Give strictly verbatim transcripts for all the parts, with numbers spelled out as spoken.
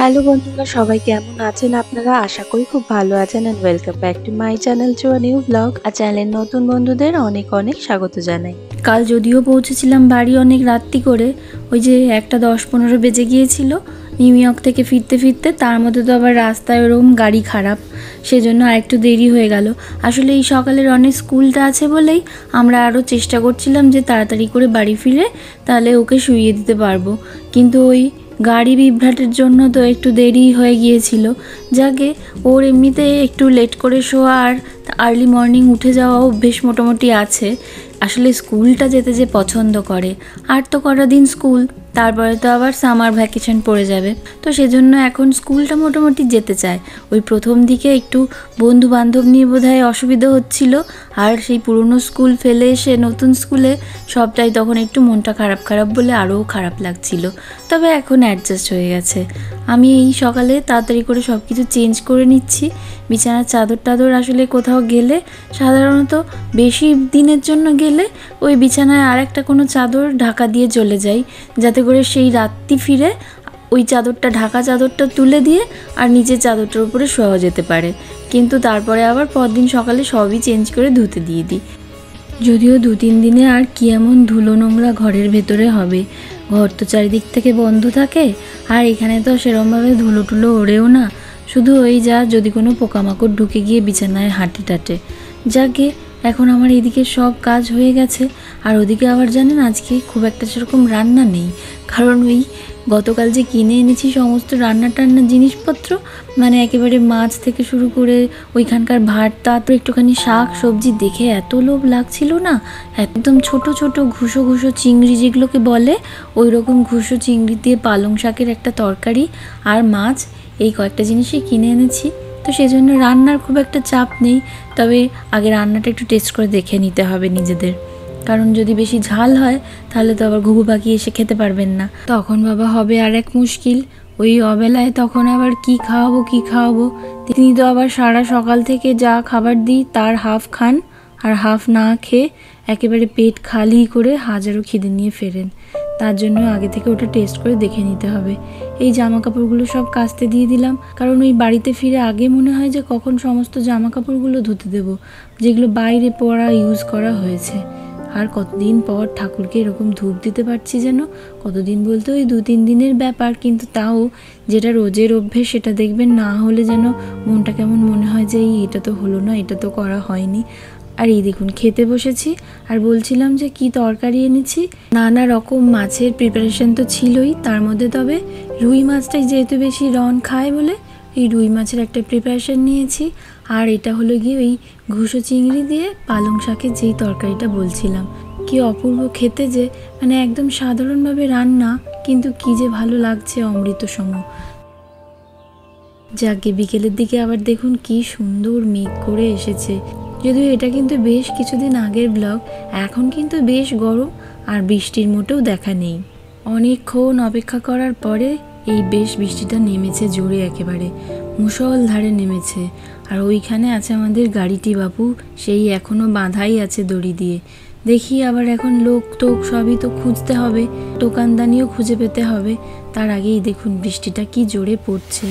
Hello বন্ধুরা, সবাই কেমন আছেন আপনারা? আশা করি খুব ভালো আছেন and welcome back to my channel to a new blog. আর চ্যানেলের নতুন বন্ধুদের অনেক অনেক স্বাগত জানাই। কাল যদিও পৌঁছেছিলাম বাড়ি অনেক রাত্রি করে, ওই যে একটা দশ পনেরো বেজে গিয়েছিল নিউ ইয়র্ক থেকে ফিরতে ফিরতে। তার মধ্যে তো আবার রাস্তায় ওরকম গাড়ি খারাপ, সেজন্য আর একটু দেরি হয়ে গেল। আসলে এই সকালের অনেক স্কুলটা আছে বলেই আমরা আরও চেষ্টা করছিলাম যে তাড়াতাড়ি করে বাড়ি ফিরে তাহলে ওকে শুইয়ে দিতে পারবো, কিন্তু ওই গাড়ি বিভ্রাটের জন্য তো একটু দেরি হয়ে গিয়েছিল। যাকে ওর এমনিতে একটু লেট করে শোয়া আর আর্লি মর্নিং উঠে যাওয়া অভ্যেস মোটামুটি আছে। আসলে স্কুলটা যেতে যে পছন্দ করে, আর তো কটা দিন স্কুল, তারপরে তো আবার সামার ভ্যাকেশন পড়ে যাবে, তো সেজন্য এখন স্কুলটা মোটামুটি যেতে চায়। ওই প্রথম দিকে একটু বন্ধু বান্ধব নিয়ে বোধহয় অসুবিধা হচ্ছিল, আর সেই পুরনো স্কুল ফেলে এসে নতুন স্কুলে সবটাই তখন একটু মনটা খারাপ খারাপ বলে আরও খারাপ লাগছিল। তবে এখন অ্যাডজাস্ট হয়ে গেছে। আমি এই সকালে তাড়াতাড়ি করে সব কিছু চেঞ্জ করে নিচ্ছি। বিছানার চাদর টাদর আসলে কোথাও গেলে, সাধারণত বেশি দিনের জন্য গেলে ওই বিছানায় আর একটা কোনো চাদর ঢাকা দিয়ে চলে যাই, যাতে করে সেই রাত্রি ফিরে ওই চাদরটা ঢাকা চাদরটা তুলে দিয়ে আর নিচের চাদরটার উপরে শোয়া যেতে পারে। কিন্তু তারপরে আবার পরদিন সকালে সবই চেঞ্জ করে ধুতে দিয়ে দিই। যদিও দু তিন দিনে আর কি এমন ধুলো নোংরা ঘরের ভেতরে হবে, ঘর তো চারিদিক থেকে বন্ধ থাকে, আর এখানে তো সেরমভাবে ধুলো টুলো ওড়েও না, শুধু ওই যা যদি কোনো পোকামাকড় ঢুকে গিয়ে বিছানায় হাঁটে টাটে। যাকে এখন আমার এদিকে সব কাজ হয়ে গেছে। আর ওদিকে আবার জানেন আজকে খুব একটা সেরকম রান্না নেই, কারণ ওই গতকাল যে কিনে এনেছি সমস্ত রান্না টান্নার জিনিসপত্র, মানে একেবারে মাছ থেকে শুরু করে ওইখানকার ভাত, তারপর একটুখানি শাক সবজি দেখে এত লোভ লাগছিল না, একদম ছোট ছোট ঘুষো ঘুষো চিংড়ি যেগুলোকে বলে, ওই রকম ঘুষো চিংড়ি দিয়ে পালং শাকের একটা তরকারি আর মাছ, এই কয়েকটা জিনিসই কিনে এনেছি। তো সেই জন্য রান্নার খুব একটা চাপ নেই, তবে আগে রান্নাটা একটু টেস্ট করে দেখে নিতে হবে নিজেদের, কারণ যদি বেশি ঝাল হয় তাহলে তো আবার ঘুঘু পাখি এসে খেতে পারবেন না, তখন বাবা হবে আর এক মুশকিল। ওই অবেলায় তখন আবার কি খাওয়াবো কি খাওয়াবো। তিনি তো আবার সারা সকাল থেকে যা খাবার দিই তার হাফ খান, আর হাফ না খেয়ে একেবারে পেট খালি করে হাজারো খিদে নিয়ে ফেরেন। তার জন্য আগে থেকে ওটা টেস্ট করে দেখে নিতে হবে। এই জামা কাপড়গুলো সব কাচতে দিয়ে দিলাম, কারণ ওই বাড়িতে ফিরে আগে মনে হয় যে কখন সমস্ত জামা কাপড়গুলো ধুতে দেবো, যেগুলো বাইরে পরা ইউজ করা হয়েছে। আর কতদিন পর ঠাকুরকে এরকম ধূপ দিতে পারছি যেন, কতদিন বলতে ওই দু তিন দিনের ব্যাপার, কিন্তু তাও যেটা রোজের অভ্যেস সেটা দেখবেন না হলে যেন মনটা কেমন মনে হয় যে এটা তো হলো না, এটা তো করা হয়নি। আর এই দেখুন খেতে বসেছি, আর বলছিলাম যে কি তরকারি এনেছি, নানা রকম মাছের প্রিপারেশন তো ছিলই, তার মধ্যে তবে রুই মাছটাই যেহেতু বেশি রন খায় বলে এই রুই মাছের একটা প্রিপারেশন নিয়েছি। আর এটা হলো গিয়ে ওই ঘুষো চিংড়ি দিয়ে পালং শাকের যেই তরকারিটা বলছিলাম, কি অপূর্ব খেতে, যে মানে একদম সাধারণভাবে রান্না, কিন্তু কি যে ভালো লাগছে অমৃত সম। যাকে বিকেলের দিকে আবার দেখুন কি সুন্দর মেঘ করে এসেছে, যদিও এটা কিন্তু বেশ কিছুদিন আগের ব্লগ, এখন কিন্তু বেশ গরম আর বৃষ্টির মোটেও দেখা নেই। অনেকক্ষণ অপেক্ষা করার পরে এই বেশ বৃষ্টিটা নেমেছে জোরে, একেবারে মুষলধারে নেমেছে। আর ওইখানে আছে আমাদের গাড়িটি বাবু, সেই এখনও বাঁধাই আছে দড়ি দিয়ে। দেখি আবার এখন লোক টোক সবই তো খুঁজতে হবে, দোকানদানিও খুঁজে পেতে হবে, তার আগেই দেখুন বৃষ্টিটা কি জোরে পড়ছে।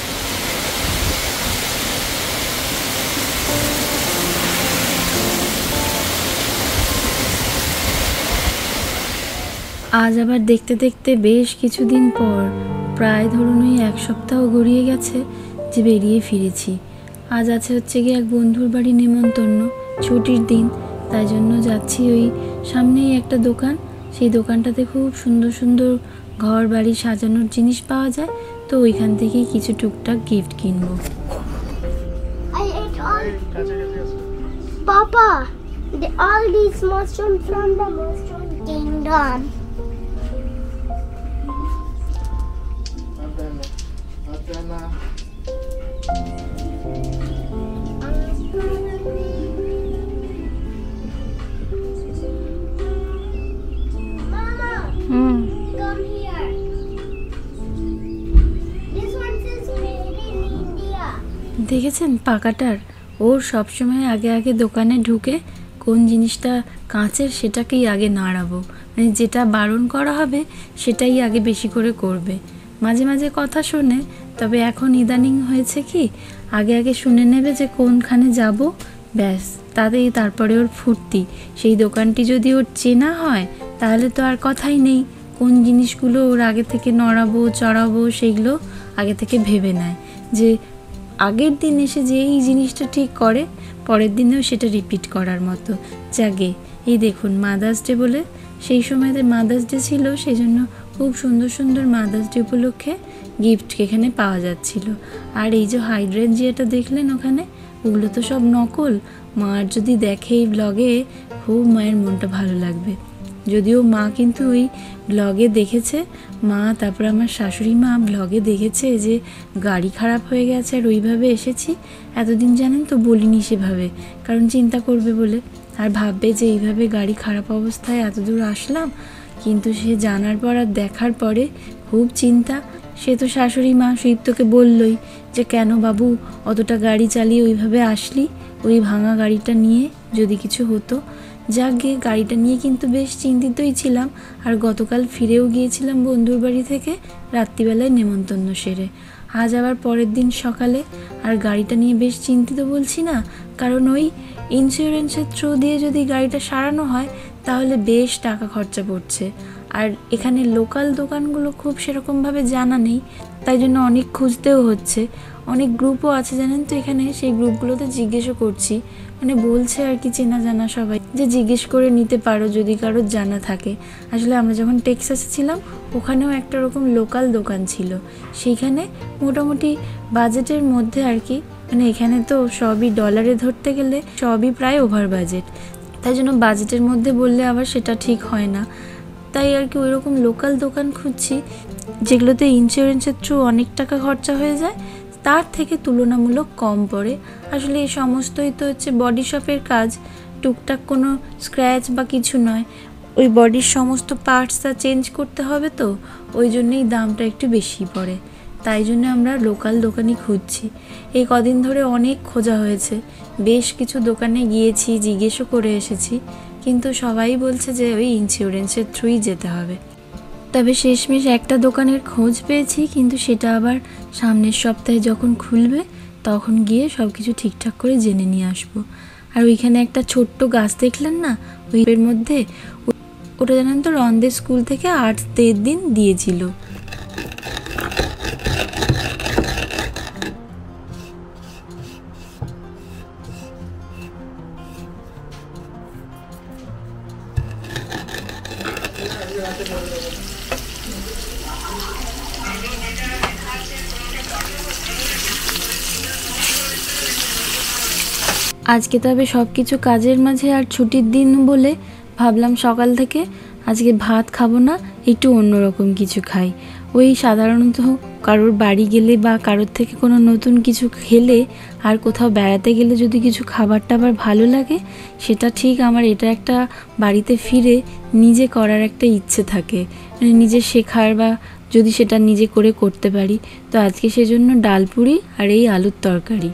আজ আবার দেখতে দেখতে বেশ কিছুদিন পর, প্রায় ধরুন ওই এক সপ্তাহ গড়িয়ে গেছে যে বেরিয়ে ফিরেছি। আজ আছে হচ্ছে গিয়ে এক বন্ধুর বাড়ি নেমন্তন্ন, ছুটির দিন, তাই জন্য যাচ্ছি। ওই সামনেই একটা দোকান, সেই দোকানটাতে খুব সুন্দর সুন্দর ঘর বাড়ি সাজানোর জিনিস পাওয়া যায়, তো ওইখান থেকেই কিছু টুকটাক গিফট কিনবো। Papa, the, all these mushrooms from the mushroom kingdom. Mama, hmm come here. This one says made in India. দেখেছেন পাকাটার, ওর সবসময় আগে আগে দোকানে ঢুকে কোন জিনিসটা কাঁচের সেটাকেই আগে নাড়াবো, মানে যেটা বারণ করা হবে সেটাই আগে বেশি করে করবে। মাঝে মাঝে কথা শোনে, তবে এখন ইদানিং হয়েছে কি আগে আগে শুনে নেবে যে কোনখানে যাব, ব্যাস তাতেই তারপরে ওর ফুর্তি। সেই দোকানটি যদি ওর চেনা হয় তাহলে তো আর কথাই নেই, কোন জিনিসগুলো ওর আগে থেকে নড়াবো চড়াবো সেগুলো আগে থেকে ভেবে নেয়, যে আগের দিন এসে যে এই জিনিসটা ঠিক করে পরের দিনেও সেটা রিপিট করার মতো। জাগে এই দেখুন মাদার্স ডে বলে সেই সময়তে মাদার্স ডে ছিল, সেই জন্য খুব সুন্দর সুন্দর মাদার্স ডে উপলক্ষে গিফট এখানে পাওয়া যাচ্ছিল। আর এই যে হাইড্রেঞ্জিয়াটা দেখলেন ওখানে, ওগুলো তো সব নকল। মার যদি দেখে এই ব্লগে খুব মায়ের মনটা ভালো লাগবে। যদিও মা কিন্তু ওই ব্লগে দেখেছে, মা তারপর আমার শাশুড়ি মা ব্লগে দেখেছে যে গাড়ি খারাপ হয়ে গেছে আর ওইভাবে এসেছি। এতদিন জানেন তো বলিনি সেভাবে, কারণ চিন্তা করবে বলে, আর ভাববে যে এইভাবে গাড়ি খারাপ অবস্থায় এত দূর আসলাম। কিন্তু সে জানার পর আর দেখার পরে খুব চিন্তা। সে তো শাশুড়ি মা সুদীপ্তকে বললই যে কেন বাবু অতটা গাড়ি চালিয়ে ওইভাবে আসলি, ওই ভাঙা গাড়িটা নিয়ে যদি কিছু হতো। যাকে গাড়িটা নিয়ে কিন্তু বেশ চিন্তিতই ছিলাম। আর গতকাল ফিরেও গিয়েছিলাম বন্ধুর বাড়ি থেকে রাত্রিবেলায় নেমন্তন্ন সেরে, আজ আবার পরের দিন সকালে। আর গাড়িটা নিয়ে বেশ চিন্তিত বলছি না, কারণ ওই ইন্স্যুরেন্সের থ্রু দিয়ে যদি গাড়িটা সারানো হয় তাহলে বেশ টাকা খরচা পড়ছে। আর এখানে লোকাল দোকানগুলো খুব সেরকমভাবে জানা নেই, তাই জন্য অনেক খুঁজতেও হচ্ছে। অনেক গ্রুপও আছে জানেন তো এখানে, সেই গ্রুপগুলোতে জিজ্ঞেসও করছি, মানে বলছে আর কি চেনা জানা সবাই যে জিজ্ঞেস করে নিতে পারো যদি কারোর জানা থাকে। আসলে আমরা যখন টেক্সাসে ছিলাম ওখানেও একটা রকম লোকাল দোকান ছিল, সেইখানে মোটামুটি বাজেটের মধ্যে আর কি, মানে এখানে তো সবই ডলারে ধরতে গেলে সবই প্রায় ওভার বাজেট, তাই জন্য বাজেটের মধ্যে বললে আবার সেটা ঠিক হয় না। তাই আর কি ওই রকম লোকাল দোকান খুঁজছি যেগুলোতে ইন্স্যুরেন্সের থ্রু অনেক টাকা খরচা হয়ে যায়, তার থেকে তুলনামূলক কম পড়ে। আসলে এই সমস্তই তো হচ্ছে বডি শপের কাজ, টুকটাক কোনো স্ক্র্যাচ বা কিছু নয়, ওই বডির সমস্ত পার্টসটা চেঞ্জ করতে হবে, তো ওই জন্যেই দামটা একটু বেশি পড়ে। তাই জন্য আমরা লোকাল দোকানই খুঁজছি। এই কদিন ধরে অনেক খোঁজা হয়েছে, বেশ কিছু দোকানে গিয়েছি, জিজ্ঞেসও করে এসেছি, কিন্তু সবাই বলছে যে ওই ইন্স্যুরেন্সের থ্রুই যেতে হবে। তবে শেষমেশ একটা দোকানের খোঁজ পেয়েছি, কিন্তু সেটা আবার সামনের সপ্তাহে যখন খুলবে তখন গিয়ে সব কিছু ঠিকঠাক করে জেনে নিয়ে আসবো। আর ওইখানে একটা ছোট্ট গাছ দেখলেন না, ওই এর মধ্যে, ওটা জানেন তো রন্দের স্কুল থেকে আর্টস ডের দিন দিয়েছিল। আজকে তবে সব কিছু কাজের মাঝে আর ছুটির দিন বলে ভাবলাম সকাল থেকে আজকে ভাত খাবো না, একটু অন্যরকম কিছু খাই। ওই সাধারণত কারোর বাড়ি গেলে বা কারোর থেকে কোনো নতুন কিছু খেলে আর কোথাও বেড়াতে গেলে যদি কিছু খাবার টাবার ভালো লাগে, সেটা ঠিক আমার এটা একটা বাড়িতে ফিরে নিজে করার একটা ইচ্ছে থাকে, মানে নিজে শেখার, বা যদি সেটা নিজে করে করতে পারি। তো আজকে সেজন্য ডাল পুরি আর এই আলুর তরকারি।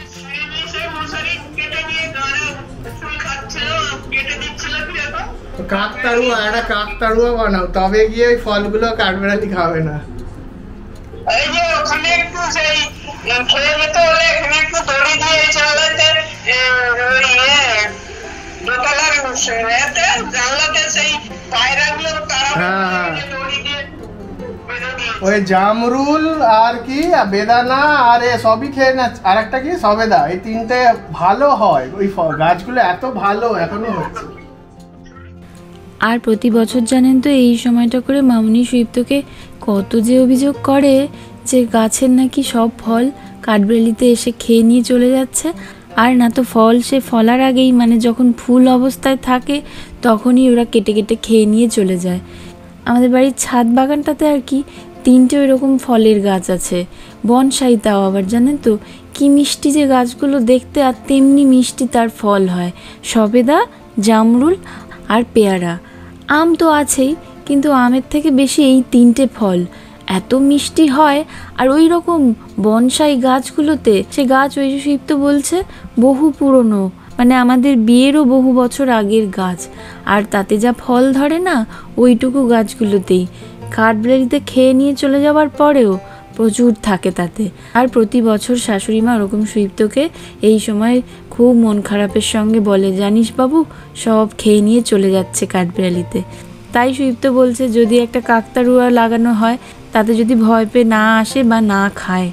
কাকতাড়ুয়া, একটা কাকতাড়ুয়া বানাও, তবে গিয়ে ওই ফলগুলো কাঠবেড়ালি খাবে না। এই যে ওখানে একটু সেই খেয়ে যেতে হলে এখানে একটু দড়ি দিয়ে চালাতে ইয়ে দোতলার এতে জানলাতে সেই পায়রাগুলো তারা দড়ি দিয়ে ওই জামরুল আর কি বেদানা আর এ সবই খেয়ে না, আর একটা কি সবেদা, এই তিনটে ভালো হয়। ওই গাছগুলো এত ভালো এখনো হচ্ছে। আর প্রতি বছর জানেন তো এই সময়টা করে মামুনি সুদীপ্তকে কত যে অভিযোগ করে যে গাছের নাকি সব ফল কাঠবেড়ালিতে এসে খেয়ে নিয়ে চলে যাচ্ছে। আর না তো ফল সে ফলার আগেই, মানে যখন ফুল অবস্থায় থাকে তখনই ওরা কেটে কেটে খেয়ে নিয়ে চলে যায়। আমাদের বাড়ির ছাদ বাগানটাতে আর কি তিনটে ওইরকম ফলের গাছ আছে, বনসাই, তাও আবার জানেন তো কি মিষ্টি যে গাছগুলো দেখতে, আর তেমনি মিষ্টি তার ফল হয়। সবেদা, জামরুল আর পেয়ারা। আম তো আছেই, কিন্তু আমের থেকে বেশি এই তিনটে ফল এত মিষ্টি হয়। আর ওই রকম বনসাই গাছগুলোতে, সে গাছ ওই যে সুদীপ্ত বলছে বহু পুরনো, মানে আমাদের বিয়েরও বহু বছর আগের গাছ, আর তাতে যা ফল ধরে না ওইটুকু গাছগুলোতেই। কাঠবেলারিতে খেয়ে নিয়ে চলে যাওয়ার পরেও প্রচুর থাকে তাতে। আর প্রতি বছর শাশুড়ি মা ওরকম সুইপ্তকে এই সময় খুব মন খারাপের সঙ্গে বলে, জানিস বাবু সব খেয়ে নিয়ে চলে যাচ্ছে কাঠবেড়ালিতে। তাই সুইপ্ত বলছে যদি একটা কাকতাড়ুয়া লাগানো হয় তাতে যদি ভয় পেয়ে না আসে বা না খায়।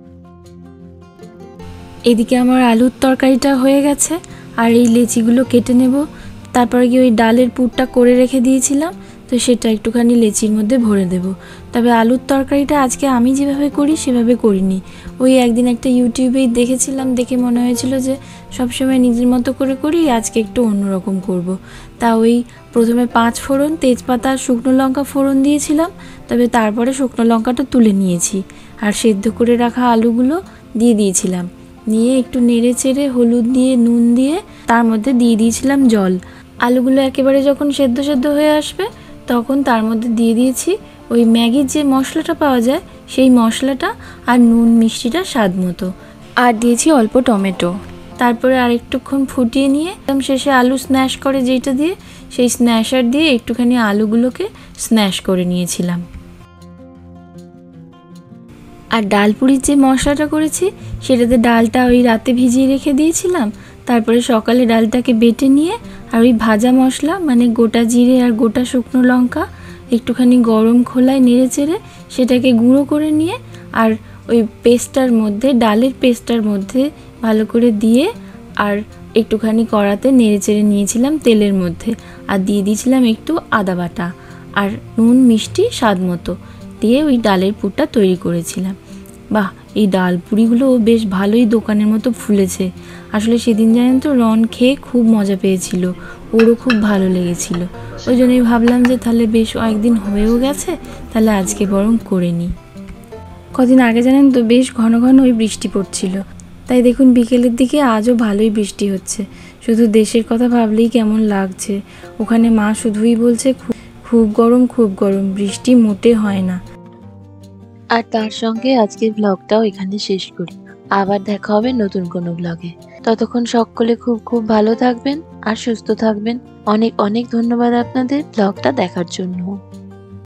এদিকে আমার আলুর তরকারিটা হয়ে গেছে, আর এই লেচিগুলো কেটে নেব। তারপরে কি ওই ডালের পুরটা করে রেখে দিয়েছিলাম, তো সেটা একটুখানি লেচির মধ্যে ভরে দেব। তবে আলুর তরকারিটা আজকে আমি যেভাবে করি সেভাবে করিনি। ওই একদিন একটা ইউটিউবেই দেখেছিলাম, দেখে মনে হয়েছিল যে সবসময় নিজের মতো করে করি, আজকে একটু অন্যরকম করব। তা ওই প্রথমে পাঁচ ফোড়ন, তেজপাতা, শুকনো লঙ্কা ফোড়ন দিয়েছিলাম, তবে তারপরে শুকনো লঙ্কাটা তুলে নিয়েছি আর সেদ্ধ করে রাখা আলুগুলো দিয়ে দিয়েছিলাম। নিয়ে একটু নেড়ে চেড়ে হলুদ দিয়ে নুন দিয়ে তার মধ্যে দিয়ে দিয়েছিলাম জল। আলুগুলো একেবারে যখন সেদ্ধ সেদ্ধ হয়ে আসবে তখন তার মধ্যে দিয়ে দিয়েছি ওই ম্যাগির যে মশলাটা পাওয়া যায় সেই মশলাটা আর নুন মিষ্টিটা স্বাদ মতো, আর দিয়েছি অল্প টমেটো। তারপরে আরেকটুক্ষণ ফুটিয়ে নিয়ে একদম শেষে আলু স্ন্যাশ করে যেটা দিয়ে সেই স্ন্যাশার দিয়ে একটুখানি আলুগুলোকে স্ন্যাশ করে নিয়েছিলাম। আর ডাল পুরির যে মশলাটা করেছি সেটাতে ডালটা ওই রাতে ভিজিয়ে রেখে দিয়েছিলাম। তারপরে সকালে ডালটাকে বেটে নিয়ে আর ওই ভাজা মশলা মানে গোটা জিরে আর গোটা শুকনো লঙ্কা একটুখানি গরম খোলায় নেড়ে চেড়ে সেটাকে গুঁড়ো করে নিয়ে আর ওই পেস্টটার মধ্যে ডালের পেস্টটার মধ্যে ভালো করে দিয়ে আর একটুখানি কড়াতে নেড়ে চেড়ে নিয়েছিলাম তেলের মধ্যে, আর দিয়ে দিয়েছিলাম একটু আদা বাটা আর নুন মিষ্টি স্বাদ মতো দিয়ে ওই ডালের পুরটা তৈরি করেছিলাম। বাহ, এই ডাল পুরিগুলো বেশ ভালোই দোকানের মতো ফুলেছে। আসলে সেদিন জানেন তো রন খেয়ে খুব মজা পেয়েছিল, ওরও খুব ভালো লেগেছিল। ওই জন্যই ভাবলাম যে তাহলে বেশ কয়েকদিন হয়েও গেছে, তাহলে আজকে বরং করে নিই। কদিন আগে জানেন তো বেশ ঘন ঘন ওই বৃষ্টি পড়ছিল, তাই দেখুন বিকেলের দিকে আজও ভালোই বৃষ্টি হচ্ছে। শুধু দেশের কথা ভাবলেই কেমন লাগছে। ওখানে মা শুধুই বলছে খুব খুব গরম খুব গরম, বৃষ্টি মোটে হয় না। আর তার সঙ্গে আজকের ব্লগটাও এখানে শেষ করি। আবার দেখা হবে নতুন কোনো ব্লগে। ততক্ষণ সকলে খুব খুব ভালো থাকবেন আর সুস্থ থাকবেন। অনেক অনেক ধন্যবাদ আপনাদের ব্লগটা দেখার জন্য।